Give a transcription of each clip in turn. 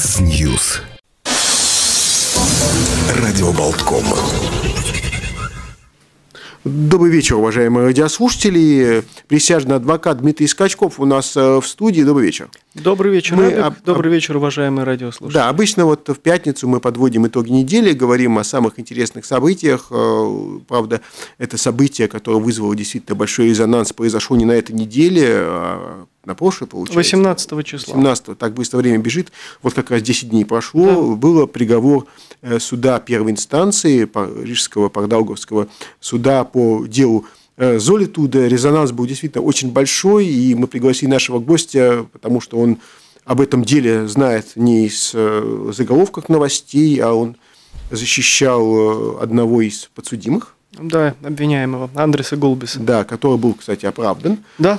Яндекс.Ньюс. Радио Болтком. Добрый вечер, уважаемые радиослушатели. Присяжный адвокат Дмитрий Скачков у нас в студии. Добрый вечер. Добрый вечер, Добрый вечер, уважаемые радиослушатели. Да, обычно вот в пятницу мы подводим итоги недели, говорим о самых интересных событиях. Правда, это событие, которое вызвало действительно большой резонанс, произошло не на этой неделе, а на прошлое, получается. 18 числа. 18, так быстро время бежит. Вот как раз 10 дней прошло. Да. Был приговор суда первой инстанции, Рижского Пардауговского суда по делу Золитуда. Резонанс был действительно очень большой, и мы пригласили нашего гостя, потому что он об этом деле знает не из заголовков новостей, а он защищал одного из подсудимых. Да, обвиняемого, Андреса Гулбиса. Да, который был, кстати, оправдан. Да.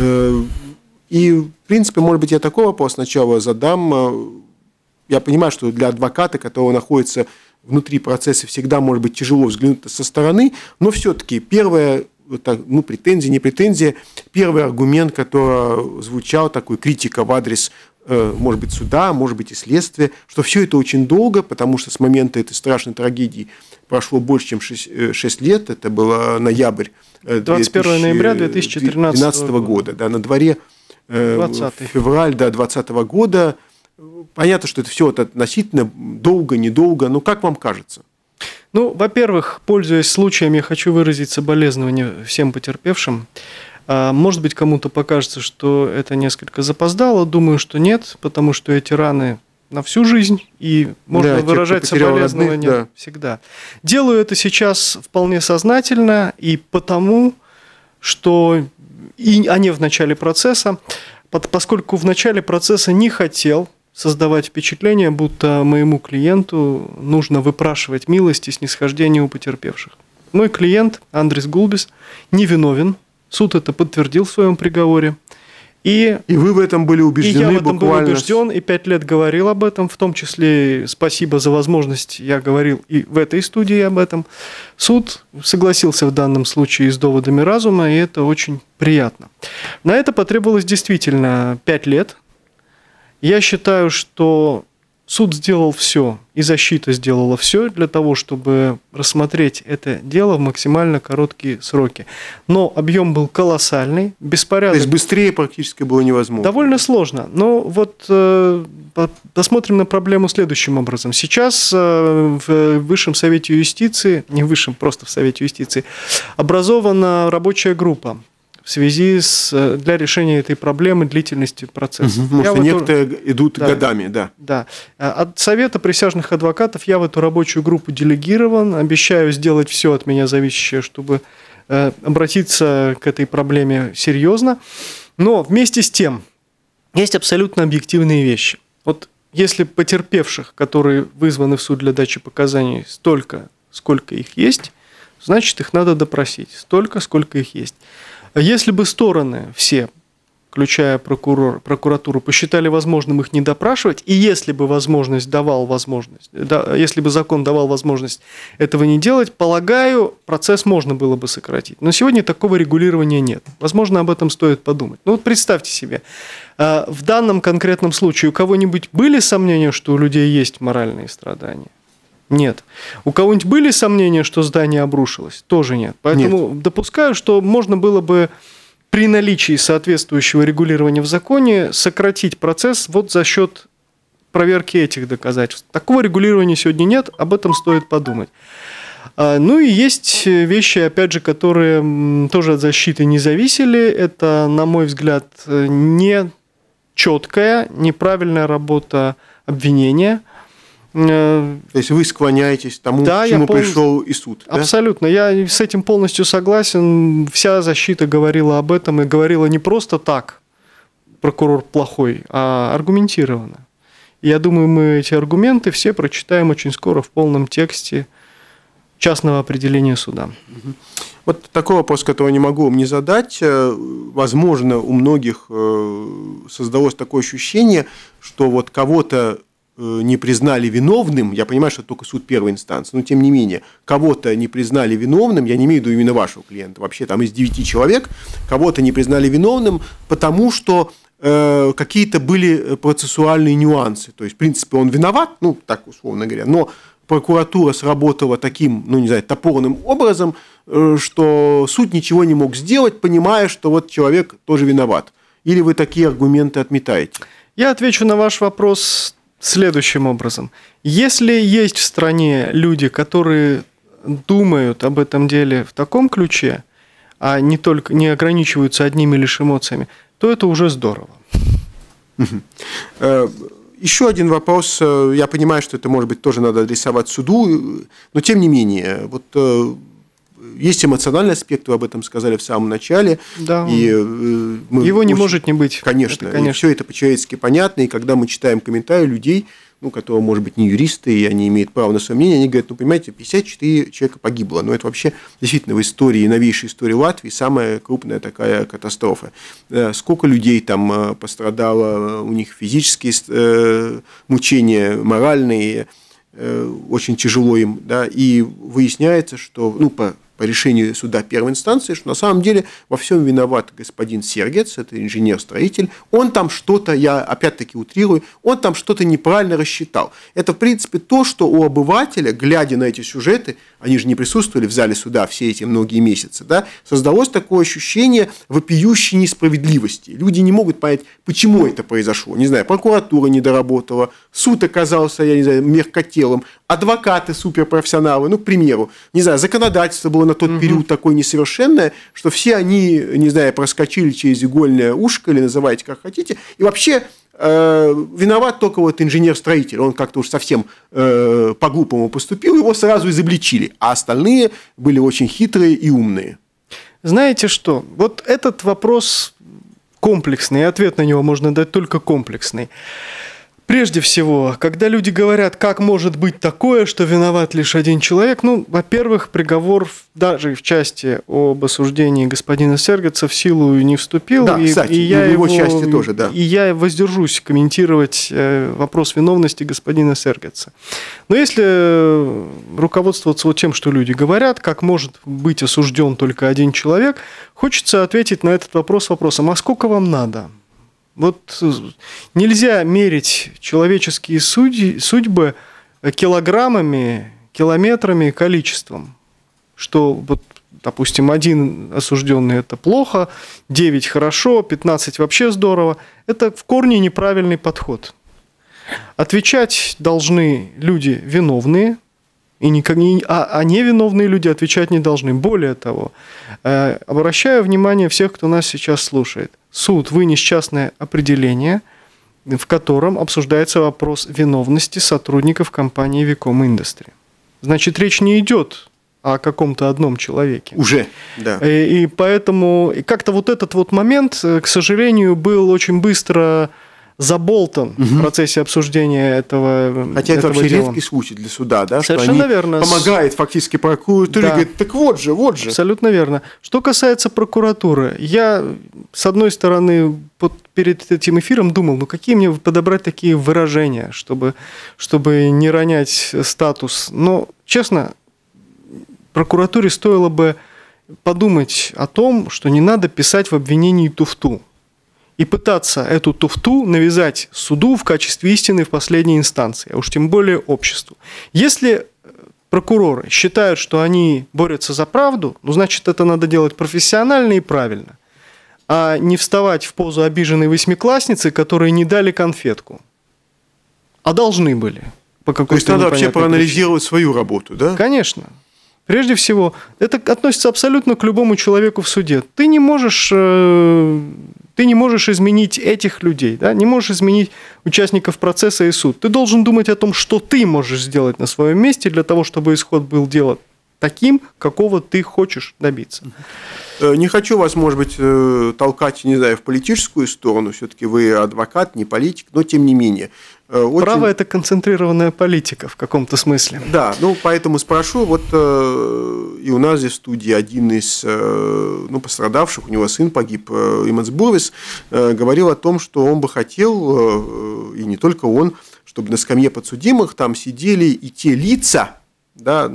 И, в принципе, может быть, я такой вопрос сначала задам. Я понимаю, что для адвоката, который находится внутри процесса, всегда может быть тяжело взглянуть со стороны, но все-таки первая, претензия, не претензия, первый аргумент, который звучал, такой критика в адрес, может быть, суда, может быть, и следствия, что все это очень долго, потому что с момента этой страшной трагедии прошло больше, чем 6 лет, это было ноябрь 21 ноября 2013 года, да, на дворе 20. февраль 2020 года. Понятно, что это все относительно долго, недолго, но как вам кажется? Во-первых, пользуясь случаем, я хочу выразить соболезнования всем потерпевшим. Может быть, кому-то покажется, что это несколько запоздало. Думаю, что нет, потому что эти раны на всю жизнь, и можно выражать соболезнования всегда. Делаю это сейчас вполне сознательно, и потому, что а не в начале процесса, поскольку в начале процесса не хотел создавать впечатление, будто моему клиенту нужно выпрашивать милость и снисхождение у потерпевших. Мой клиент, Андрес Гулбис, невиновен. Суд это подтвердил в своем приговоре. И вы в этом были убеждены? И я в этом был убежден, и 5 лет говорил об этом, в том числе спасибо за возможность, я говорил и в этой студии об этом. Суд согласился в данном случае с доводами разума, и это очень приятно. На это потребовалось действительно 5 лет. Я считаю, что суд сделал все, и защита сделала все для того, чтобы рассмотреть это дело в максимально короткие сроки. Но объем был колоссальный, беспорядок. То есть быстрее практически было невозможно. Довольно сложно. Но посмотрим на проблему следующим образом. Сейчас в Высшем Совете Юстиции, не в Высшем, просто в Совете Юстиции, образована рабочая группа в связи для решения этой проблемы длительности процесса. Некоторые идут годами, да. Да. От Совета присяжных адвокатов я в эту рабочую группу делегирован. Обещаю сделать все от меня зависящее, чтобы обратиться к этой проблеме серьезно. Но вместе с тем есть абсолютно объективные вещи. Вот если потерпевших, которые вызваны в суд для дачи показаний, столько, сколько их есть, значит, их надо допросить. Столько, сколько их есть. Если бы стороны все, включая прокуратуру, посчитали возможным их не допрашивать, и если бы если бы закон давал возможность этого не делать, полагаю, процесс можно было бы сократить. Но сегодня такого регулирования нет. Возможно, об этом стоит подумать. Представьте себе, в данном конкретном случае у кого-нибудь были сомнения, что у людей есть моральные страдания? Нет. У кого-нибудь были сомнения, что здание обрушилось? Тоже нет. Поэтому допускаю, что можно было бы при наличии соответствующего регулирования в законе сократить процесс за счет проверки этих доказательств. Такого регулирования сегодня нет, об этом стоит подумать. И есть вещи, опять же, которые тоже от защиты не зависели. Это, на мой взгляд, нечеткая, неправильная работа обвинения. То есть вы склоняетесь к тому, к чему пришел и суд? Абсолютно. Я с этим полностью согласен. Вся защита говорила об этом и говорила не просто так, прокурор плохой, а аргументированно. И я думаю, мы эти аргументы все прочитаем очень скоро в полном тексте частного определения суда. Вот такой вопрос, который не могу вам не задать. Возможно, у многих создалось такое ощущение, что кого-то не признали виновным, я понимаю, что это только суд первой инстанции, но тем не менее, кого-то не признали виновным, я не имею в виду именно вашего клиента, вообще там из 9 человек, кого-то не признали виновным, потому что какие-то были процессуальные нюансы. То есть, в принципе, он виноват, ну, так условно говоря, но прокуратура сработала таким, ну, не знаю, топорным образом, что суд ничего не мог сделать, понимая, что вот человек тоже виноват. Или вы такие аргументы отметаете? Я отвечу на ваш вопрос следующим образом. Если есть в стране люди, которые думают об этом деле в таком ключе, а не ограничиваются одними лишь эмоциями, то это уже здорово. Еще один вопрос. Я понимаю, что это, может быть, тоже надо адресовать суду, но тем не менее, вот есть эмоциональный аспект, вы об этом сказали в самом начале. Да. И его не может не быть. Конечно, конечно. И все это по-человечески понятно, и когда мы читаем комментарии людей, ну, которые, может быть, не юристы, и они имеют право на свое мнение, они говорят, ну, понимаете, 54 человека погибло. Но это вообще действительно в истории, новейшей истории Латвии самая крупная такая катастрофа. Сколько людей там пострадало, у них физические мучения, моральные, очень тяжело им, да, и выясняется, что, ну, по решению суда первой инстанции, что на самом деле во всем виноват господин Сергец, это инженер-строитель, он там что-то, я опять-таки утрирую, он там что-то неправильно рассчитал. Это, в принципе, то, что у обывателя, глядя на эти сюжеты, они же не присутствовали в зале суда все эти многие месяцы, да, создалось такое ощущение вопиющей несправедливости. Люди не могут понять, почему это произошло. Не знаю, прокуратура не доработала, суд оказался, я не знаю, мягкотелым, адвокаты суперпрофессионалы, ну, к примеру, не знаю, законодательство было на тот период такое несовершенное, что все они, не знаю, проскочили через игольное ушко, или называйте как хотите, и вообще виноват только вот инженер-строитель, он как-то уж совсем по-глупому поступил, его сразу изобличили, а остальные были очень хитрые и умные. Знаете что, вот этот вопрос комплексный, и ответ на него можно дать только комплексный. Прежде всего, когда люди говорят, как может быть такое, что виноват лишь один человек, ну, во-первых, приговор даже в части об осуждении господина Сергеца в силу не вступил. Да, кстати, и в его части тоже, да. И я воздержусь комментировать вопрос виновности господина Сергеца. Но если руководствоваться вот тем, что люди говорят, как может быть осужден только один человек, хочется ответить на этот вопрос вопросом, а сколько вам надо? Вот нельзя мерить человеческие судьбы килограммами, километрами, количеством. Что, вот, допустим, 1 осужденный – это плохо, 9 – хорошо, 15 – вообще здорово. Это в корне неправильный подход. Отвечать должны люди виновные, а невиновные люди отвечать не должны. Более того, обращаю внимание всех, кто нас сейчас слушает. Суд вынес частное определение, в котором обсуждается вопрос виновности сотрудников компании Vicom Industry. Значит, речь не идет о каком-то одном человеке. Уже, да. И поэтому как-то вот этот вот момент, к сожалению, был очень быстро заболтан в процессе обсуждения этого Хотя это вообще дела. редкий случай для суда, да, Совершенно что верно. Помогает фактически прокуратуре, Да. говорит, так вот же. Абсолютно верно. Что касается прокуратуры, я, с одной стороны, перед этим эфиром думал, ну какие мне подобрать такие выражения, чтобы не ронять статус. Но, честно, прокуратуре стоило бы подумать о том, что не надо писать в обвинении туфту. И пытаться эту туфту навязать суду в качестве истины в последней инстанции, а уж тем более обществу. Если прокуроры считают, что они борются за правду, ну, значит, это надо делать профессионально и правильно, а не вставать в позу обиженной восьмиклассницы, которые не дали конфетку, а должны были. То есть надо вообще проанализировать свою работу, да? Конечно. Прежде всего, это относится абсолютно к любому человеку в суде. Ты не можешь изменить этих людей, да? Не можешь изменить участников процесса и суд. Ты должен думать о том, что ты можешь сделать на своем месте для того, чтобы исход был дела таким, какого ты хочешь добиться. Не хочу вас, может быть, толкать, не знаю, в политическую сторону. Все-таки вы адвокат, не политик, но тем не менее. Право – это концентрированная политика в каком-то смысле. Да, ну, поэтому спрошу, вот и у нас здесь в студии один из пострадавших, у него сын погиб, Иманс Бурвис, говорил о том, что он бы хотел, и не только он, чтобы на скамье подсудимых там сидели и те лица, да,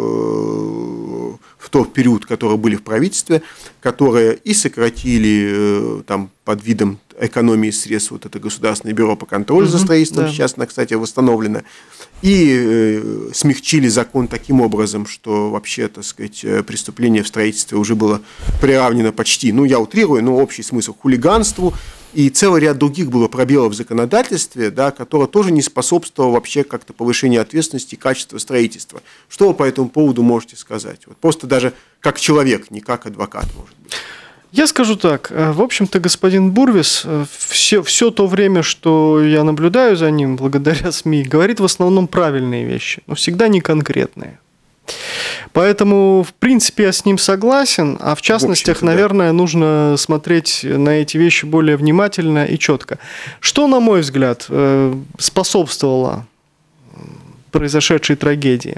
в тот период, которые были в правительстве, которые и сократили там под видом экономии средств, вот это Государственное бюро по контролю за строительством, да. сейчас, кстати, восстановлено, и смягчили закон таким образом, что вообще, так сказать, преступление в строительстве уже было приравнено почти, ну, я утрирую, но общий смысл, хулиганству, и целый ряд других было пробелов в законодательстве, да, которое тоже не способствовало вообще как-то повышению ответственности и качества строительства. Что вы по этому поводу можете сказать? Вот просто даже как человек, не как адвокат, может быть. Я скажу так. В общем-то, господин Бурвис все то время, что я наблюдаю за ним, благодаря СМИ, говорит в основном правильные вещи, но всегда не конкретные. Поэтому, в принципе, я с ним согласен, а в частностях, наверное, нужно смотреть на эти вещи более внимательно и четко. Что, на мой взгляд, способствовало произошедшей трагедии?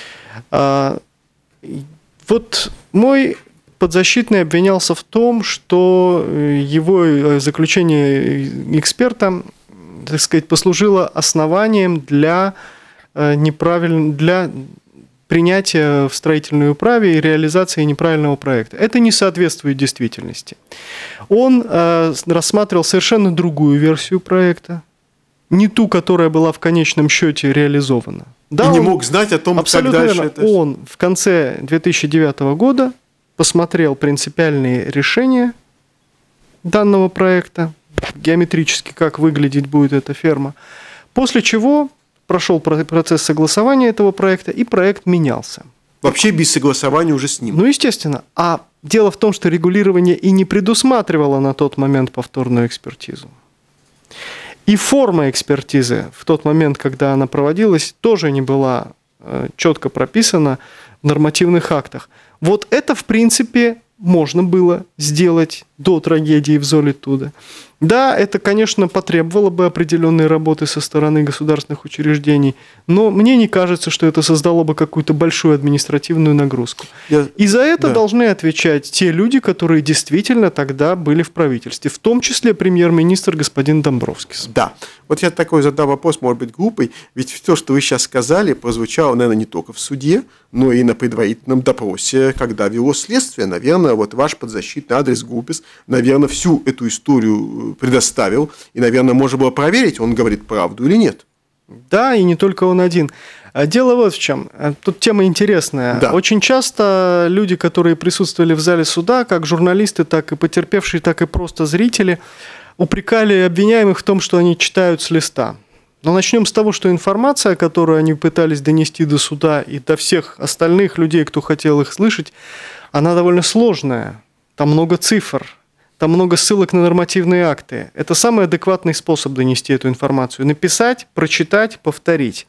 Вот мой подзащитный обвинялся в том, что его заключение эксперта, так сказать, послужило основанием для принятия в строительной управе и реализации неправильного проекта. Это не соответствует действительности. Он рассматривал совершенно другую версию проекта, не ту, которая была в конечном счете реализована. Да, и не мог знать о том, как дальше это... Он в конце 2009 года посмотрел принципиальные решения данного проекта, геометрически, как выглядеть будет эта ферма, после чего прошел процесс согласования этого проекта, и проект менялся. Вообще без согласования уже с ним. Ну, естественно. А дело в том, что регулирование и не предусматривало на тот момент повторную экспертизу. И форма экспертизы в тот момент, когда она проводилась, тоже не была четко прописана в нормативных актах. Вот это, в принципе, можно было сделать до трагедии в Золитуда. Да, это, конечно, потребовало бы определенной работы со стороны государственных учреждений, но мне не кажется, что это создало бы какую-то большую административную нагрузку. И за это должны отвечать те люди, которые действительно тогда были в правительстве, в том числе премьер-министр господин Домбровскис. Да. Вот я такой задам вопрос, может быть, глупый, ведь все, что вы сейчас сказали, прозвучало, наверное, не только в суде, но и на предварительном допросе, когда велось следствие. Наверное, вот ваш подзащитный Андрис Гулбис, наверное, всю эту историю предоставил, и, наверное, можно было проверить, он говорит правду или нет. Да, и не только он один. Дело вот в чем. Тут тема интересная. Да. Очень часто люди, которые присутствовали в зале суда, как журналисты, так и потерпевшие, так и просто зрители, упрекали обвиняемых в том, что они читают с листа. Но начнем с того, что информация, которую они пытались донести до суда и до всех остальных людей, кто хотел их слышать, она довольно сложная. Там много цифр, там много ссылок на нормативные акты. Это самый адекватный способ донести эту информацию. Написать, прочитать, повторить.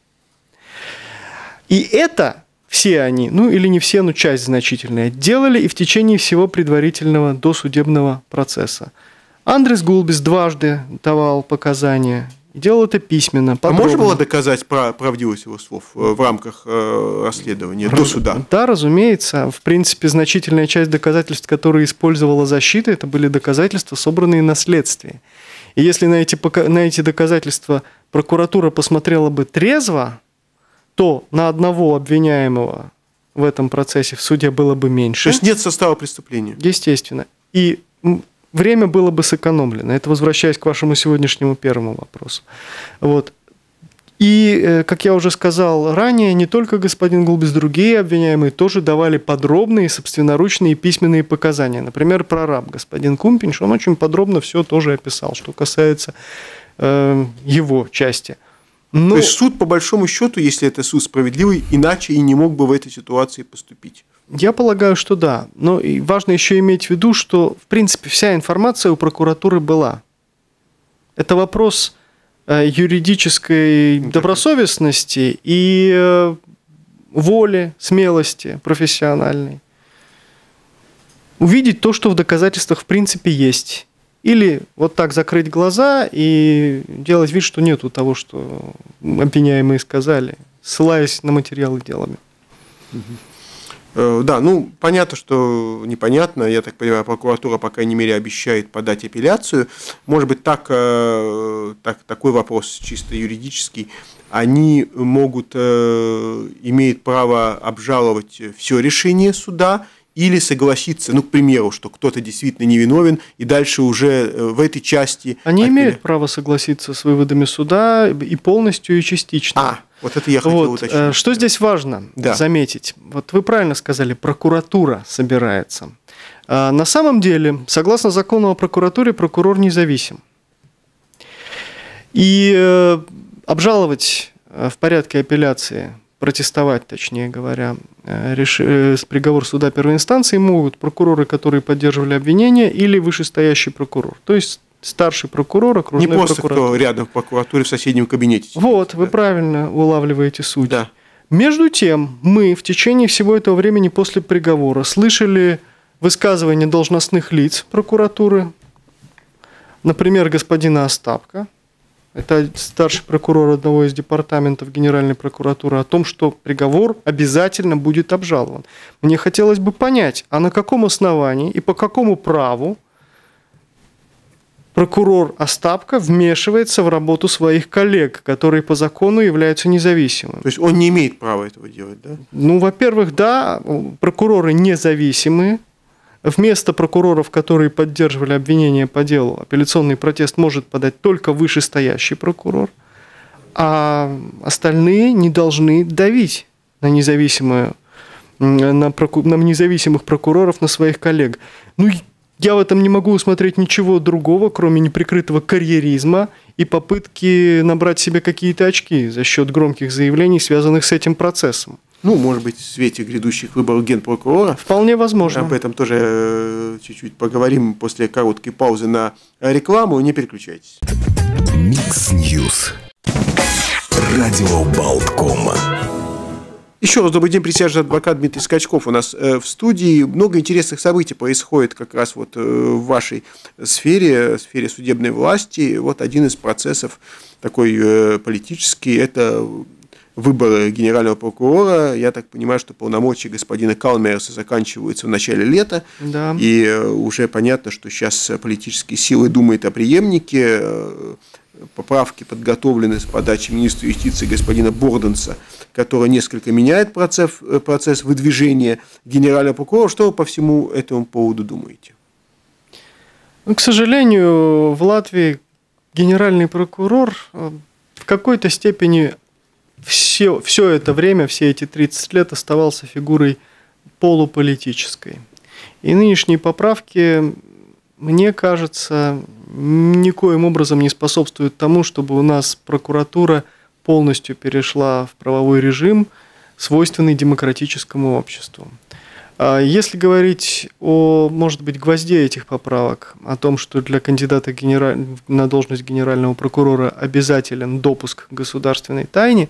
И это все они, ну или не все, но часть значительная, делали и в течение всего предварительного досудебного процесса. Андрис Гулбис дважды давал показания. И делал это письменно, подробно. А можно было доказать правдивость его слов в рамках расследования до суда? Да, разумеется. В принципе, значительная часть доказательств, которые использовала защита, это были доказательства, собранные на следствии. И если на эти доказательства прокуратура посмотрела бы трезво, то на одного обвиняемого в этом процессе в суде было бы меньше. То есть нет состава преступления? Естественно. И время было бы сэкономлено. Это возвращаясь к вашему сегодняшнему первому вопросу. Вот. И, как я уже сказал ранее, не только господин Гулбис, другие обвиняемые тоже давали подробные, собственноручные письменные показания. Например, прораб господин Кумпинш, он очень подробно все тоже описал, что касается его части. Но... То есть суд, по большому счету, если это суд справедливый, иначе и не мог бы в этой ситуации поступить. Я полагаю, что да. Но и важно еще иметь в виду, что, в принципе, вся информация у прокуратуры была. Это вопрос юридической добросовестности и воли, смелости профессиональной. Увидеть то, что в доказательствах, в принципе, есть. Или вот так закрыть глаза и делать вид, что нету того, что обвиняемые сказали, ссылаясь на материалы делами. Да, ну, понятно, что непонятно. Я так понимаю, прокуратура, по крайней мере, обещает подать апелляцию. Может быть, такой вопрос чисто юридический. Они могут, имеют право обжаловать все решение суда или согласиться, ну, к примеру, что кто-то действительно невиновен, и дальше уже в этой части... Они имеют право согласиться с выводами суда и полностью, и частично. Вот это я хотел уточнить. Что здесь важно заметить? Вот вы правильно сказали, прокуратура собирается. На самом деле, согласно закону о прокуратуре, прокурор независим. И обжаловать в порядке апелляции, протестовать, точнее говоря, приговор суда первой инстанции могут прокуроры, которые поддерживали обвинение, или вышестоящий прокурор. То есть старший прокурор, окружной прокурор. Не просто кто рядом в прокуратуре в соседнем кабинете. Вот, вы правильно улавливаете суть. Да. Между тем, мы в течение всего этого времени после приговора слышали высказывания должностных лиц прокуратуры, например, господина Остапка, это старший прокурор одного из департаментов Генеральной прокуратуры, о том, что приговор обязательно будет обжалован. Мне хотелось бы понять, а на каком основании и по какому праву прокурор Остапка вмешивается в работу своих коллег, которые по закону являются независимыми. То есть он не имеет права этого делать, да? Ну, во-первых, да, прокуроры независимые. Вместо прокуроров, которые поддерживали обвинение по делу, апелляционный протест может подать только вышестоящий прокурор, а остальные не должны давить на независимых прокуроров, на своих коллег. Ну, я в этом не могу усмотреть ничего другого, кроме неприкрытого карьеризма и попытки набрать себе какие-то очки за счет громких заявлений, связанных с этим процессом. Ну, может быть, в свете грядущих выборов генпрокурора. Вполне возможно. Об этом тоже чуть-чуть поговорим после короткой паузы на рекламу. Не переключайтесь. Микс Ньюс. Радио Болтком. Еще раз добрый день, присяжный адвокат Дмитрий Скачков у нас в студии. Много интересных событий происходит как раз вот в вашей сфере судебной власти. Вот один из процессов такой политический – это выборы генерального прокурора. Я так понимаю, что полномочия господина Калмерса заканчиваются в начале лета. Да. И уже понятно, что сейчас политические силы думают о преемнике. Поправки подготовлены с подачи министра юстиции господина Борденса, который несколько меняет процесс выдвижения генерального прокурора. Что вы по всему этому поводу думаете? Ну, к сожалению, в генеральный прокурор в какой-то степени все это время, все эти 30 лет оставался фигурой полуполитической. И нынешние поправки, мне кажется, никоим образом не способствуют тому, чтобы у нас прокуратура полностью перешла в правовой режим, свойственный демократическому обществу. Если говорить о, может быть, гвозде этих поправок, о том, что для кандидата на должность генерального прокурора обязателен допуск к государственной тайне,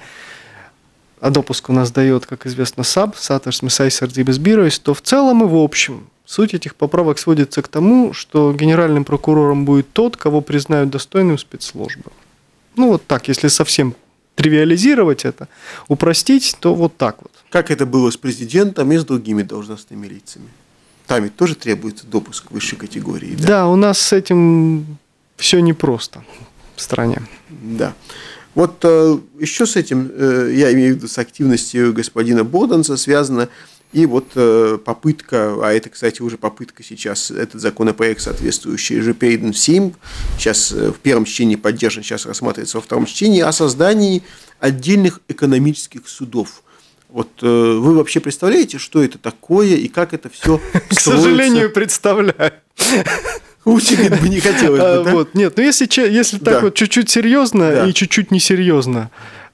а допуск у нас дает, как известно, САБ, Сатверсmes aizsardzības birojs, то в целом и в общем суть этих поправок сводится к тому, что генеральным прокурором будет тот, кого признают достойным спецслужбы. Ну вот так, если совсем тривиализировать это, упростить, то вот так вот. Как это было с президентом и с другими должностными лицами? Там ведь тоже требуется допуск высшей категории. Да, да, у нас с этим все непросто в стране. Да. Вот еще с этим, я имею в виду с активностью господина Борденса связано и вот попытка, а это, кстати, уже попытка сейчас, этот законопроект, соответствующий же передан в Сейм, сейчас в первом чтении поддержан, сейчас рассматривается во втором чтении, о создании отдельных экономических судов. Вот вы вообще представляете, что это такое и как это все строится? К сожалению, представляю. Лучше бы не хотелось бы, да? Вот, нет, но если так вот чуть-чуть серьезно и чуть-чуть несерьезно,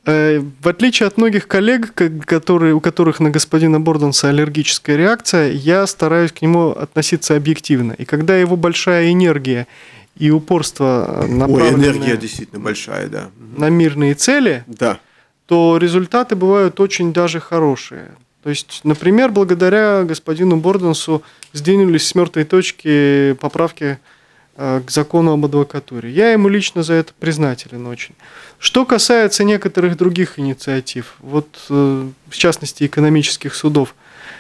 в отличие от многих коллег, у которых на господина Борденса аллергическая реакция, я стараюсь к нему относиться объективно. И когда его большая энергия и упорство направлены энергия действительно большая, да, на мирные цели, да, то результаты бывают очень даже хорошие. То есть, например, благодаря господину Борденсу сдвинулись с мертвой точки поправки к закону об адвокатуре. Я ему лично за это признателен очень. Что касается некоторых других инициатив, вот в частности экономических судов,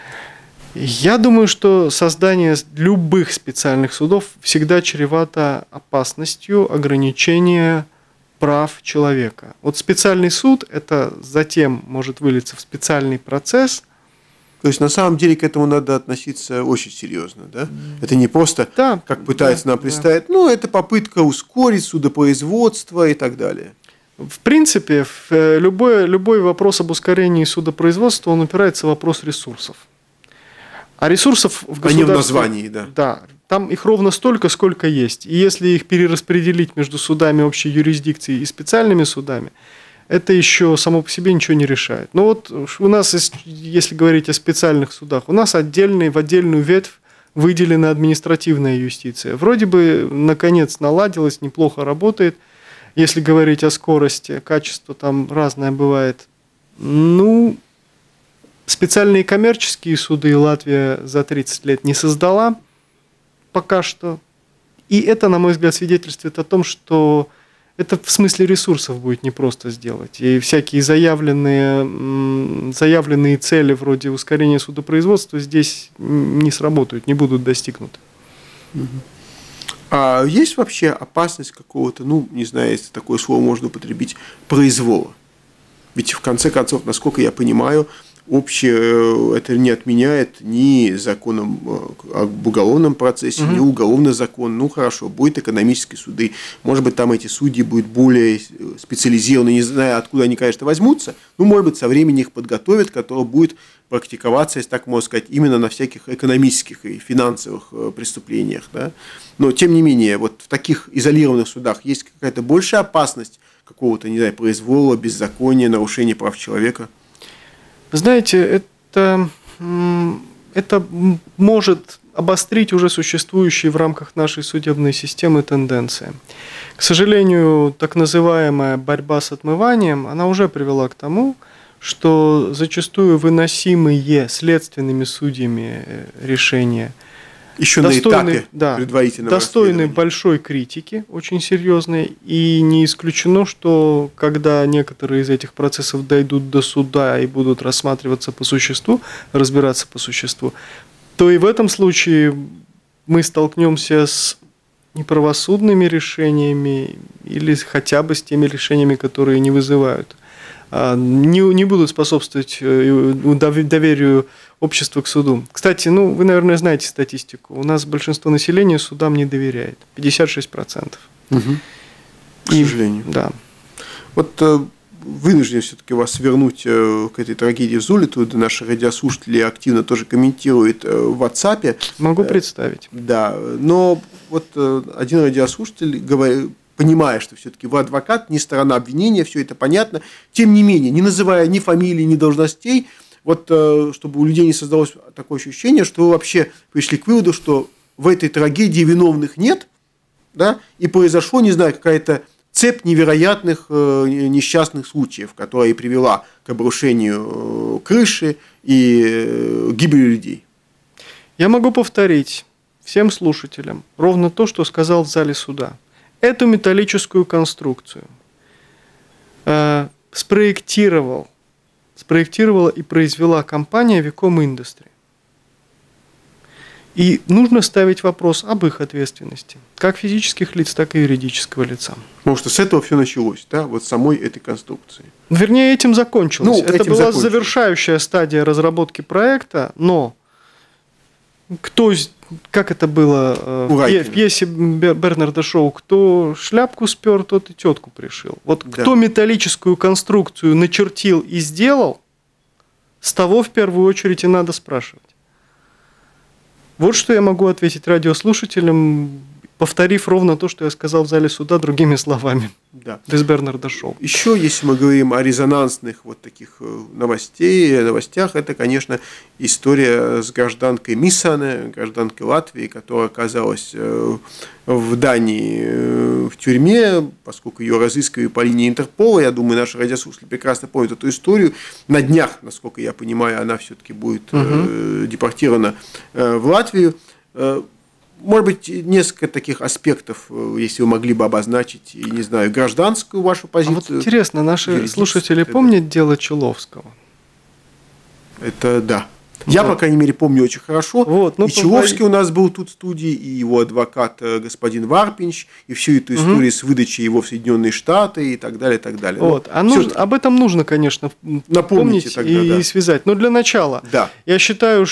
я думаю, что создание любых специальных судов всегда чревато опасностью ограничения прав человека. Вот специальный суд, это затем может вылиться в специальный процесс, То есть, на самом деле, к этому надо относиться очень серьезно, да? Это не просто, как пытаются нам представить, это попытка ускорить судопроизводство и так далее. В принципе, любой вопрос об ускорении судопроизводства, он упирается в вопрос ресурсов. А ресурсов в государстве... Они в названии, да. Да, там их ровно столько, сколько есть. И если их перераспределить между судами общей юрисдикции и специальными судами, это еще само по себе ничего не решает. Но вот у нас, если говорить о специальных судах, у нас в отдельную ветвь выделена административная юстиция. Вроде бы, наконец, наладилась, неплохо работает. Если говорить о скорости, качество там разное бывает. Специальные коммерческие суды Латвия за 30 лет не создала пока что. И это, на мой взгляд, свидетельствует о том, что это в смысле ресурсов будет непросто сделать. И всякие заявленные цели вроде ускорения судопроизводства здесь не сработают, не будут достигнуты. А есть вообще опасность какого-то, не знаю, если такое слово можно употребить, произвола? Ведь в конце концов, насколько я понимаю, общее это не отменяет ни законом об уголовном процессе, ни уголовный закон. Хорошо, будут экономические суды. Может быть, там эти судьи будут более специализированы, не знаю, откуда они, конечно, возьмутся. Может быть, со временем их подготовят, который будет практиковаться, если так можно сказать, именно на всяких экономических и финансовых преступлениях. Да? Но, тем не менее, вот в таких изолированных судах есть какая-то большая опасность какого-то, не знаю, произвола, беззакония, нарушения прав человека? Вы знаете, это может обострить уже существующие в рамках нашей судебной системы тенденции. К сожалению, так называемая борьба с отмыванием, она уже привела к тому, что зачастую выносимые следственными судьями решения еще на этапе предварительного достойны большой критики, очень серьезной, и не исключено, что когда некоторые из этих процессов дойдут до суда и будут рассматриваться по существу, разбираться по существу, то и в этом случае мы столкнемся с неправосудными решениями или хотя бы с теми решениями, которые не вызывают, не будут способствовать доверию общества к суду. Кстати, вы, наверное, знаете статистику. У нас большинство населения судам не доверяет. 56%. К сожалению. Да. Вот вынужден все-таки вас вернуть к этой трагедии в Зуле. Тут наши радиослушатели активно тоже комментируют в WhatsApp. Могу представить. Да, но вот один радиослушатель говорит, понимая, что все-таки вы адвокат, не сторона обвинения, все это понятно. Тем не менее, не называя ни фамилий, ни должностей, вот чтобы у людей не создалось такое ощущение, что вы вообще пришли к выводу, что в этой трагедии виновных нет, да, и произошло, не знаю, какая-то цепь невероятных несчастных случаев, которая и привела к обрушению крыши и гибели людей. Я могу повторить всем слушателям ровно то, что сказал в зале суда. Эту металлическую конструкцию спроектировала и произвела компания Vicom Industry. И нужно ставить вопрос об их ответственности, как физических лиц, так и юридического лица. Потому что с этого все началось, да, вот самой этой конструкции. Вернее, этим закончилось. Это была завершающая стадия разработки проекта, но как это было в пьесе Бернарда Шоу, кто шляпку спер, тот и тетку пришил. Вот да. Кто металлическую конструкцию начертил и сделал, с того в первую очередь и надо спрашивать. Вот что я могу ответить радиослушателям, повторив ровно то, что я сказал в зале суда другими словами. Да. Без Бернарда Шоу. Еще, если мы говорим о резонансных вот таких новостях, это, конечно, история с гражданкой Мисане, гражданкой Латвии, которая оказалась в Дании в тюрьме, поскольку ее разыскивали по линии Интерпола. Я думаю, наши радиослушатели прекрасно помнят эту историю. На днях, насколько я понимаю, она все-таки будет депортирована в Латвию. Может быть, несколько таких аспектов, если вы могли бы обозначить, и, не знаю, гражданскую вашу позицию. А вот интересно, наши слушатели помнят дело Человского? Это да. Я, по крайней мере, помню очень хорошо. Вот, ну, и Человский у нас был тут в студии, и его адвокат господин Варпинч, и всю эту историю с выдачей его в Соединенные Штаты и так далее, и так далее. Вот. Об этом нужно, конечно, напомнить тогда, и связать. Но для начала я считаю,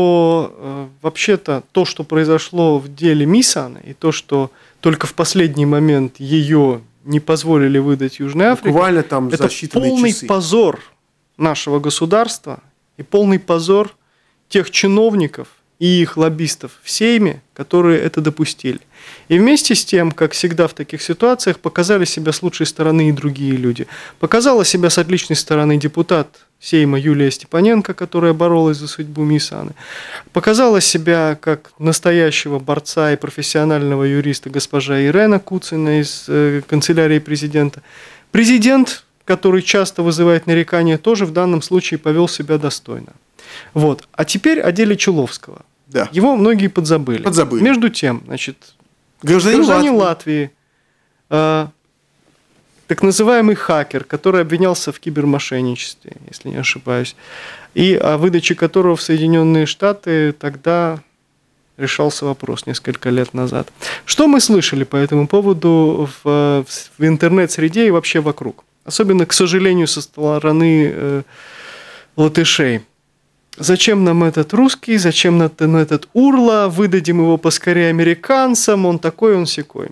что вообще-то то, что произошло в деле Мисаны, и то, что только в последний момент ее не позволили выдать Южной Африке, буквально там это полный позор нашего государства и полный позор тех чиновников и их лоббистов в Сейме, которые это допустили. И вместе с тем, как всегда в таких ситуациях, показали себя с лучшей стороны и другие люди. Показала себя с отличной стороны депутат Сейма Юлия Степаненко, которая боролась за судьбу Мисаны. Показала себя как настоящего борца и профессионального юриста госпожа Ирена Куцина из канцелярии президента. Президент, который часто вызывает нарекания, тоже в данном случае повел себя достойно. Вот. А теперь о деле Чуловского. Да. Его многие подзабыли. Между тем, значит, гражданин Латвии, так называемый хакер, который обвинялся в кибермошенничестве, если не ошибаюсь, и о выдаче которого в Соединенные Штаты тогда решался вопрос несколько лет назад. Что мы слышали по этому поводу в интернет-среде и вообще вокруг? Особенно, к сожалению, со стороны латышей. Зачем нам этот русский, зачем нам этот урла, выдадим его поскорее американцам, он такой, он сякой.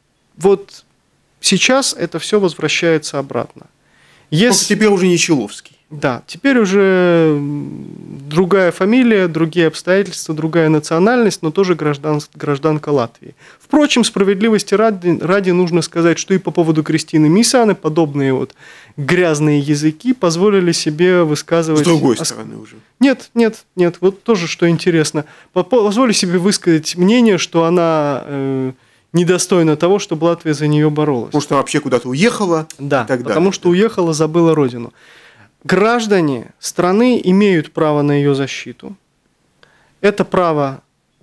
Вот сейчас это все возвращается обратно. Теперь уже не Человский. Да, теперь уже другая фамилия, другие обстоятельства, другая национальность, но тоже гражданка Латвии. Впрочем, справедливости ради нужно сказать, что и по поводу Кристины Мисаны подобные вот грязные языки позволили себе высказывать... С другой стороны уже. Нет, вот тоже, что интересно. Позволили себе высказать мнение, что она... недостойна того, чтобы Латвия за нее боролась. Потому что она вообще куда-то уехала. Да, потому что уехала, забыла родину. Граждане страны имеют право на ее защиту. Это право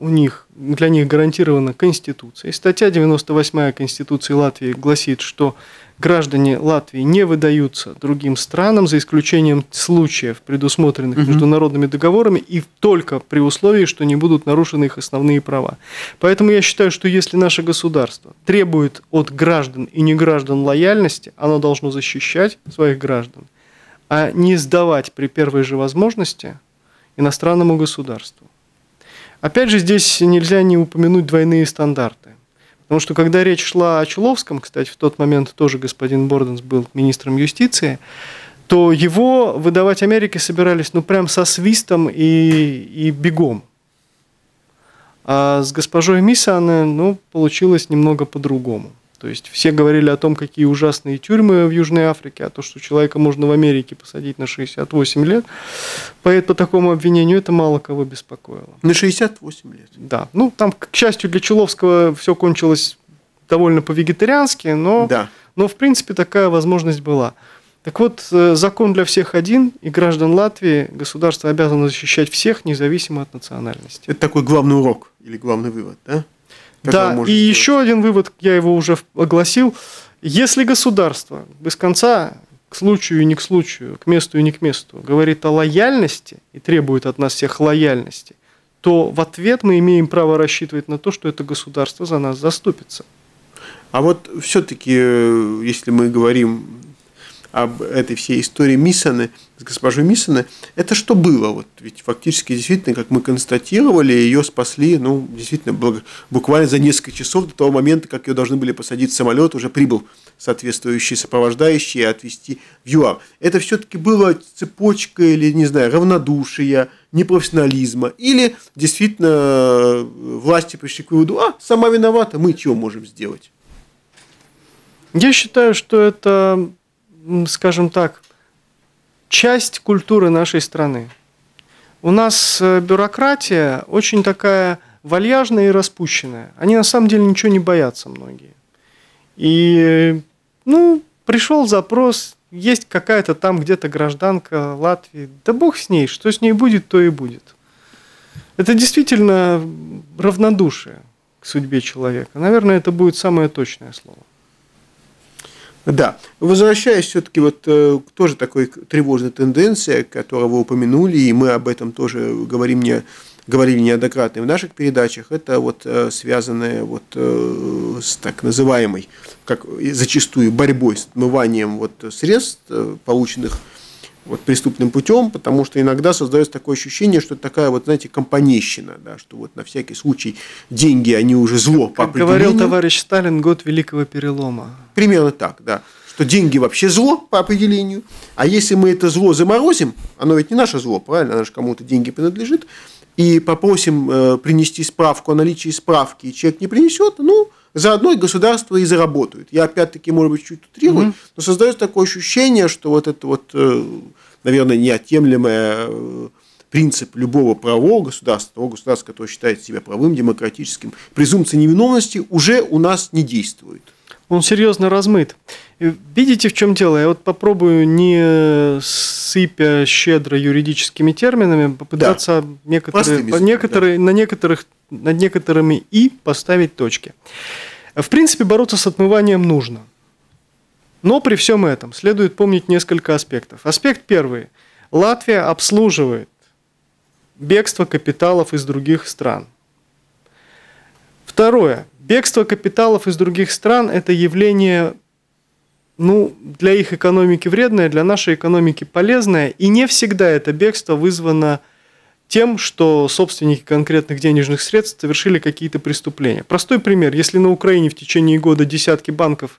для них гарантировано Конституцией. Статья 98 Конституции Латвии гласит, что граждане Латвии не выдаются другим странам, за исключением случаев, предусмотренных международными договорами, и только при условии, что не будут нарушены их основные права. Поэтому я считаю, что если наше государство требует от граждан и неграждан лояльности, оно должно защищать своих граждан, а не сдавать при первой же возможности иностранному государству. Опять же, здесь нельзя не упомянуть двойные стандарты. Потому что, когда речь шла о Чуловском, кстати, в тот момент тоже господин Борденс был министром юстиции, то его выдавать Америке собирались прям со свистом и бегом. А с госпожой Мисаны, получилось немного по-другому. То есть все говорили о том, какие ужасные тюрьмы в Южной Африке, а то, что человека можно в Америке посадить на 68 лет, по такому обвинению, это мало кого беспокоило. На 68 лет? Да. Там, к счастью, для Чуловского все кончилось довольно по-вегетариански, но в принципе такая возможность была. Так вот, закон для всех один, и граждан Латвии государство обязано защищать всех, независимо от национальности. Это такой главный урок или главный вывод, да? Да, и еще один вывод, я его уже огласил. Если государство без конца, к случаю и не к случаю, к месту и не к месту, говорит о лояльности и требует от нас всех лояльности, то в ответ мы имеем право рассчитывать на то, что это государство за нас заступится. А вот все-таки, если мы говорим об этой всей истории Мисаны, с госпожой Мисаны, это что было? Ведь фактически, действительно, как мы констатировали, ее спасли, действительно, буквально за несколько часов до того момента, как ее должны были посадить в самолет, уже прибыл соответствующий сопровождающий и отвезти в ЮАР. Это все-таки было цепочка или, не знаю, равнодушия, непрофессионализма, или действительно власти пришли к выводу, сама виновата, мы чего можем сделать? Я считаю, что это, скажем так, часть культуры нашей страны. У нас бюрократия очень такая вальяжная и распущенная. Они на самом деле ничего не боятся многие. И, пришел запрос, есть какая-то там где-то гражданка Латвии, да бог с ней, что с ней будет, то и будет. Это действительно равнодушие к судьбе человека. Наверное, это будет самое точное слово. Да, возвращаясь все-таки тоже такой тревожной тенденции, которую вы упомянули, и мы об этом тоже говорили неоднократно в наших передачах, это связанное с так называемой, как зачастую, борьбой с отмыванием средств, полученных преступным путем, потому что иногда создается такое ощущение, что это такая знаете, компанейщина, да, что на всякий случай деньги, они уже зло по определению. Говорил товарищ Сталин, год Великого Перелома. Примерно так, да. Что деньги вообще зло по определению, а если мы это зло заморозим, оно ведь не наше зло, правильно, оно же кому-то деньги принадлежит, и попросим принести справку о наличии справки, и человек не принесет, заодно и государство и заработает. Я опять-таки, может быть, чуть утрирую, но создается такое ощущение, что наверное, неотъемлемый принцип любого правового государства, того государства, которое считает себя правым, демократическим, презумпция невиновности уже у нас не действует. Он серьезно размыт. Видите, в чем дело? Я попробую, не сыпя щедро юридическими терминами, попытаться над некоторыми и поставить точки. В принципе, бороться с отмыванием нужно. Но при всем этом следует помнить несколько аспектов. Аспект первый. Латвия обслуживает бегство капиталов из других стран. Второе. Бегство капиталов из других стран – это явление, для их экономики вредное, для нашей экономики полезное. И не всегда это бегство вызвано тем, что собственники конкретных денежных средств совершили какие-то преступления. Простой пример. Если на Украине в течение года десятки банков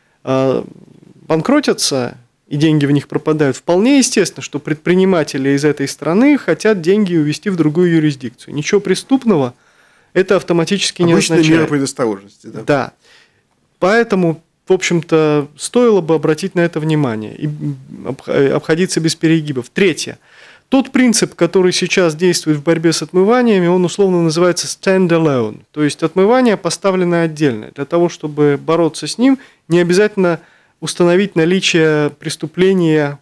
банкротятся и деньги в них пропадают, вполне естественно, что предприниматели из этой страны хотят деньги увезти в другую юрисдикцию. Ничего преступного это автоматически не означает. Обычная мера предосторожности. Да. Да. Поэтому, в общем-то, стоило бы обратить на это внимание и обходиться без перегибов. Третье. Тот принцип, который сейчас действует в борьбе с отмываниями, он условно называется stand-alone. То есть отмывание поставлено отдельно. Для того, чтобы бороться с ним, не обязательно установить наличие преступления,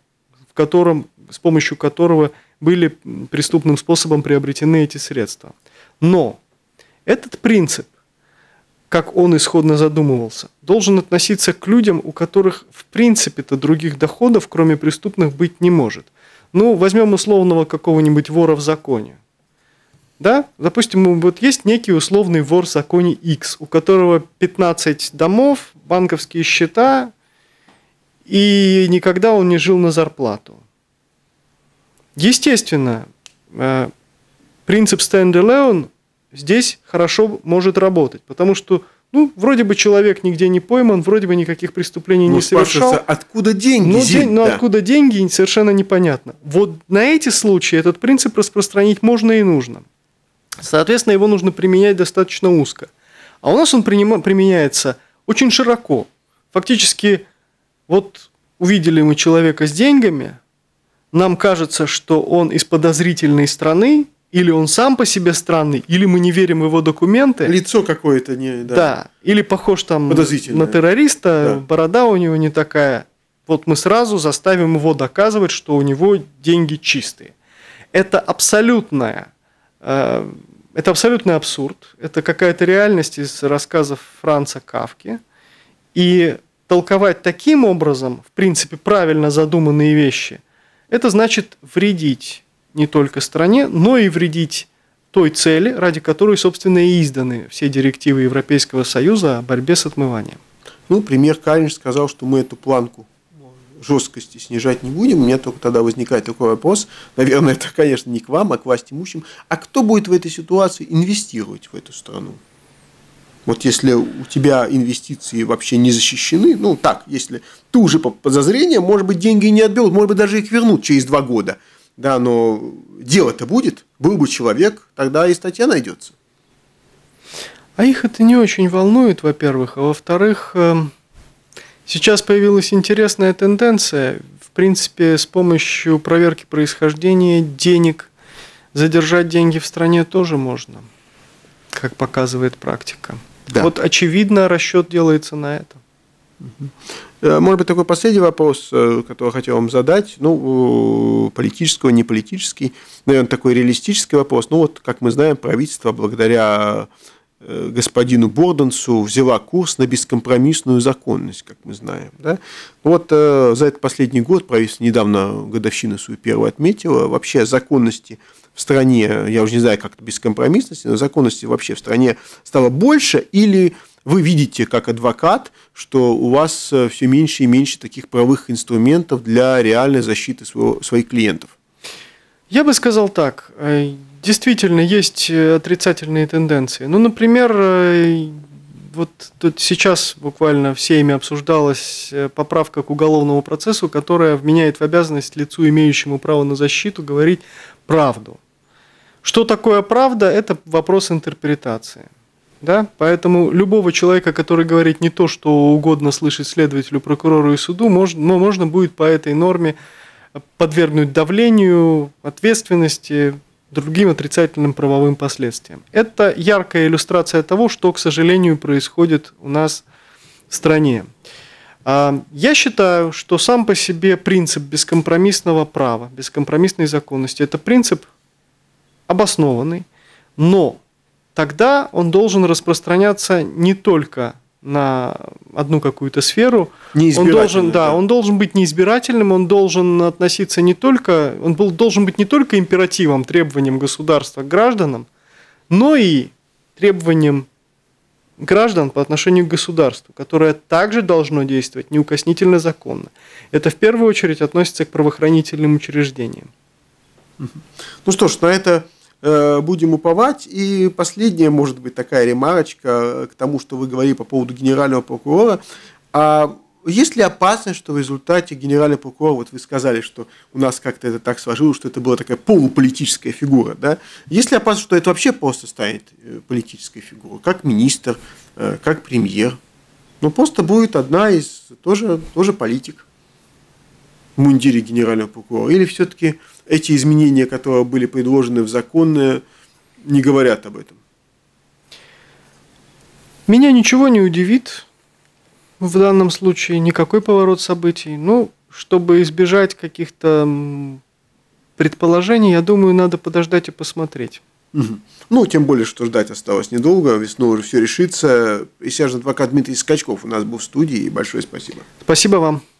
с помощью которого были преступным способом приобретены эти средства. Но этот принцип, как он исходно задумывался, должен относиться к людям, у которых в принципе-то других доходов, кроме преступных, быть не может. Возьмем условного какого-нибудь вора в законе. Да? Допустим, есть некий условный вор в законе X, у которого 15 домов, банковские счета, и никогда он не жил на зарплату. Естественно, принцип stand-alone здесь хорошо может работать, потому что вроде бы человек нигде не пойман, вроде бы никаких преступлений не совершал. Откуда деньги? Откуда деньги, совершенно непонятно. На эти случаи этот принцип распространить можно и нужно. Соответственно, его нужно применять достаточно узко. А у нас он применяется очень широко. Фактически, увидели мы человека с деньгами, нам кажется, что он из подозрительной страны, или он сам по себе странный, или мы не верим в его документы. Лицо какое-то не... Да, или похож на террориста, борода у него не такая. Мы сразу заставим его доказывать, что у него деньги чистые. Это абсолютный абсурд. Это какая-то реальность из рассказов Франца Кафки. И толковать таким образом, в принципе, правильно задуманные вещи, это значит вредить не только стране, но и вредить той цели, ради которой, собственно, и изданы все директивы Европейского Союза о борьбе с отмыванием. Премьер Каринч сказал, что мы эту планку жесткости снижать не будем. У меня только тогда возникает такой вопрос. Наверное, это, конечно, не к вам, а к власть имущим. А кто будет в этой ситуации инвестировать в эту страну? Если у тебя инвестиции вообще не защищены, если ты уже по подозрениям, может быть, деньги не отберут, может быть, даже их вернут через 2 года. Да, но дело-то будет. Был бы человек, тогда и статья найдется. А их это не очень волнует, во-первых. А во-вторых, сейчас появилась интересная тенденция. В принципе, с помощью проверки происхождения денег задержать деньги в стране тоже можно, как показывает практика. Да. Очевидно, расчет делается на это. Может быть, такой последний вопрос, который хотел вам задать, политического, не политический, наверное, такой реалистический вопрос. Как мы знаем, правительство благодаря господину Борденсу взяла курс на бескомпромиссную законность, как мы знаем. Да? Вот за этот последний год, правительство недавно годовщину свою первую отметило, вообще законности в стране, я уже не знаю, как это бескомпромиссности, но законности вообще в стране стало больше, или вы видите, как адвокат, что у вас все меньше и меньше таких правовых инструментов для реальной защиты своих клиентов? Я бы сказал так. Действительно, есть отрицательные тенденции. Ну, например, вот тут сейчас буквально всеми обсуждалась поправка к уголовному процессу, которая вменяет в обязанность лицу, имеющему право на защиту, говорить правду. Что такое правда, это вопрос интерпретации. Да? Поэтому любого человека, который говорит не то, что угодно слышать следователю, прокурору и суду, можно будет по этой норме подвергнуть давлению, ответственности, другим отрицательным правовым последствиям. Это яркая иллюстрация того, что, к сожалению, происходит у нас в стране. Я считаю, что сам по себе принцип бескомпромиссного права, бескомпромиссной законности – это принцип обоснованный, но тогда он должен распространяться не только на одну какую-то сферу. Он должен быть неизбирательным, он должен относиться должен быть не только императивом, требованием государства к гражданам, но и требованием граждан по отношению к государству, которое также должно действовать неукоснительно законно. Это в первую очередь относится к правоохранительным учреждениям. Ну что ж, на это будем уповать. И последняя, может быть, такая ремарочка к тому, что вы говорили по поводу генерального прокурора. А есть ли опасность, что в результате генеральный прокурор, вот вы сказали, что у нас как-то это так сложилось, что это была такая полуполитическая фигура, да? Есть ли опасность, что это вообще просто станет политической фигурой, как министр, как премьер? Ну, просто будет одна из, тоже политик в мундире генерального прокурора? Или все-таки эти изменения, которые были предложены в закон, не говорят об этом? Меня ничего не удивит в данном случае, никакой поворот событий. Ну, чтобы избежать каких-то предположений, я думаю, надо подождать и посмотреть. Угу. Ну, тем более, что ждать осталось недолго, весной уже все решится. Присяжный адвокат Дмитрий Скачков у нас был в студии. Большое спасибо. Спасибо вам.